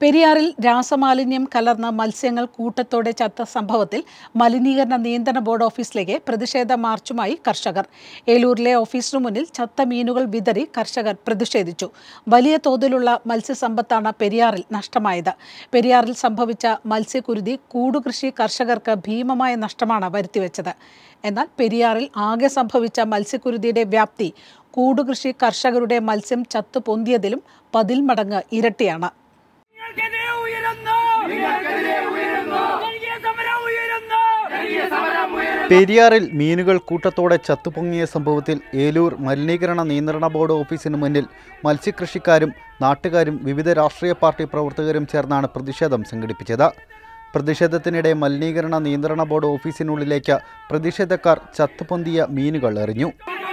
പെരിയാറിൽ രാസമാലിന്യം കലർന്ന മത്സ്യങ്ങൾ കൂട്ടത്തോടെ ചത്ത സംഭവത്തിൽ മലിനീകരണ നിയന്ത്രണ ബോർഡ് ഓഫീസിലേക്ക് പ്രതിഷേധ മാർച്ചുമായി കർഷകർ. ഏലൂരിലെ ഓഫീസിനു മുന്നിൽ ചത്ത മീനുകൾ വിതറി കർഷകർ പ്രതിഷേധിച്ചു. വലിയ തോതിലുള്ള മത്സ്യസമ്പത്താണ് പെരിയാറിൽ നഷ്ടമായത്. പെരിയാറിൽ സംഭവിച്ച മത്സ്യക്കുരുതി കൂടുകൃഷി കർഷകർക്ക് ഭീമമായ നഷ്ടമാണ് വരുത്തിവെച്ചത്. എന്നാൽ പെരിയാറിൽ ആകെ സംഭവിച്ച മത്സ്യക്കുരുതിയുടെ വ്യാപ്തി കൂടുകൃഷി കർഷകരുടെ മത്സ്യം ചത്തുപൊന്തിയതിലും 10 മടങ്ങ് ഇരട്ടിയാണ്. പെരിയാറിൽ മീനുകൾ കൂട്ടത്തോടെ ചത്തുപൊങ്ങിയ സംഭവത്തിൽ ഏലൂർ മലിനീകരണ നിയന്ത്രണ ബോർഡ് ഓഫീസിന് മുന്നിൽ മത്സ്യകൃഷിക്കാരും നാട്ടുകാരും വിവിധ രാഷ്ട്രീയ പാർട്ടി പ്രവർത്തകരും ചേർന്നാണ് പ്രതിഷേധം സംഘടിപ്പിച്ചത്. പ്രതിഷേധത്തിനിടെ മലിനീകരണ നിയന്ത്രണ ബോർഡ് ഓഫീസിനുള്ളിലേക്ക് പ്രതിഷേധക്കാർ ചത്തുപൊന്തിയ മീനുകൾ എറിഞ്ഞു.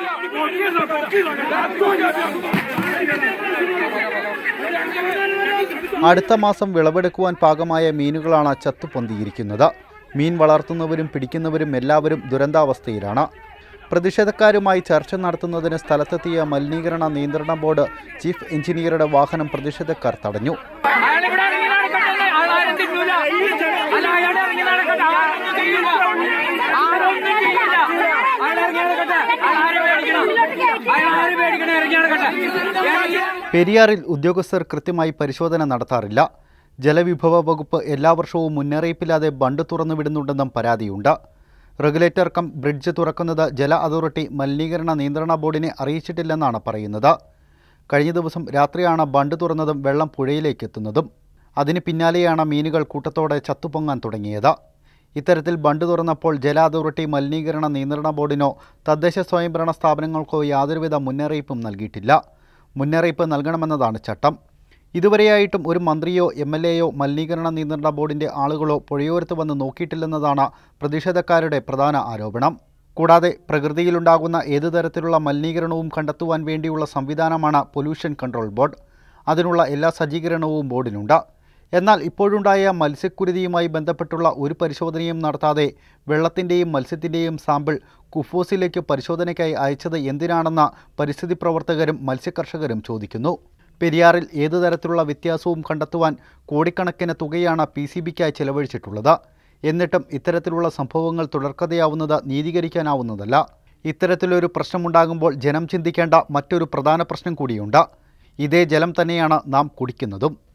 അടുത്ത മാസം വിളവെടുക്കുവാൻ പാകമായ മീനുകളാണ് ചത്തുപൊന്തിയിരിക്കുന്നത്. മീൻ വളർത്തുന്നവരും പിടിക്കുന്നവരും എല്ലാവരും ദുരന്താവസ്ഥയിലാണ്. പ്രതിഷേധക്കാരുമായി ചർച്ച നടത്തുന്നതിന് സ്ഥലത്തെത്തിയ മലിനീകരണ നിയന്ത്രണ ബോർഡ് ചീഫ് എഞ്ചിനീയറുടെ വാഹനം പ്രതിഷേധക്കാർ തടഞ്ഞു. പെരിയാറിൽ ഉദ്യോഗസ്ഥർ കൃത്യമായി പരിശോധന നടത്താറില്ല. ജലവിഭവ വകുപ്പ് എല്ലാ വർഷവും മുന്നറിയിപ്പില്ലാതെ ബണ്ട് തുറന്നുവിടുന്നുണ്ടെന്നും പരാതിയുണ്ട്. റെഗുലേറ്റർ കം ബ്രിഡ്ജ് തുറക്കുന്നത് ജല അതോറിറ്റി മലിനീകരണ നിയന്ത്രണ ബോർഡിനെ അറിയിച്ചിട്ടില്ലെന്നാണ് പറയുന്നത്. കഴിഞ്ഞ ദിവസം രാത്രിയാണ് ബണ്ട് തുറന്നതും വെള്ളം പുഴയിലേക്ക് എത്തുന്നതും. അതിന് പിന്നാലെയാണ് മീനുകൾ കൂട്ടത്തോടെ ചത്തുപൊങ്ങാൻ തുടങ്ങിയത്. ഇത്തരത്തിൽ ബണ്ട് തുറന്നപ്പോൾ ജല അതോറിറ്റി മലിനീകരണ നിയന്ത്രണ ബോർഡിനോ തദ്ദേശ സ്വയംഭരണ സ്ഥാപനങ്ങൾക്കോ യാതൊരുവിധ മുന്നറിയിപ്പും നൽകിയിട്ടില്ല. മുന്നറിയിപ്പ് നൽകണമെന്നതാണ് ചട്ടം. ഇതുവരെയായിട്ടും ഒരു മന്ത്രിയോ MLAയോ മലിനീകരണ നിയന്ത്രണ ബോർഡിൻ്റെ ആളുകളോ പുഴയോരത്ത് വന്ന് നോക്കിയിട്ടില്ലെന്നതാണ് പ്രതിഷേധക്കാരുടെ പ്രധാന ആരോപണം. കൂടാതെ പ്രകൃതിയിലുണ്ടാകുന്ന ഏതു തരത്തിലുള്ള മലിനീകരണവും കണ്ടെത്തുവാൻ വേണ്ടിയുള്ള സംവിധാനമാണ് പൊല്യൂഷൻ കൺട്രോൾ ബോർഡ്. അതിനുള്ള എല്ലാ സജ്ജീകരണവും ബോർഡിനുണ്ട്. എന്നാൽ ഇപ്പോഴുണ്ടായ മത്സ്യക്കുരുതിയുമായി ബന്ധപ്പെട്ടുള്ള ഒരു പരിശോധനയും നടത്താതെ വെള്ളത്തിൻ്റെയും മത്സ്യത്തിൻ്റെയും സാമ്പിൾ കുഫോസിലേക്ക് പരിശോധനയ്ക്കായി അയച്ചത് എന്തിനാണെന്ന് പരിസ്ഥിതി പ്രവർത്തകരും മത്സ്യകർഷകരും ചോദിക്കുന്നു. പെരിയാറിൽ ഏതു തരത്തിലുള്ള വ്യത്യാസവും കണ്ടെത്തുവാൻ കോടിക്കണക്കിന് തുകയാണ് PCBക്കായി ചെലവഴിച്ചിട്ടുള്ളത്. എന്നിട്ടും ഇത്തരത്തിലുള്ള സംഭവങ്ങൾ തുടർക്കഥയാവുന്നത് നീതീകരിക്കാനാവുന്നതല്ല. ഇത്തരത്തിലൊരു പ്രശ്നമുണ്ടാകുമ്പോൾ ജനം ചിന്തിക്കേണ്ട മറ്റൊരു പ്രധാന പ്രശ്നം കൂടിയുണ്ട്. ഇതേ ജലം തന്നെയാണ് നാം കുടിക്കുന്നതും.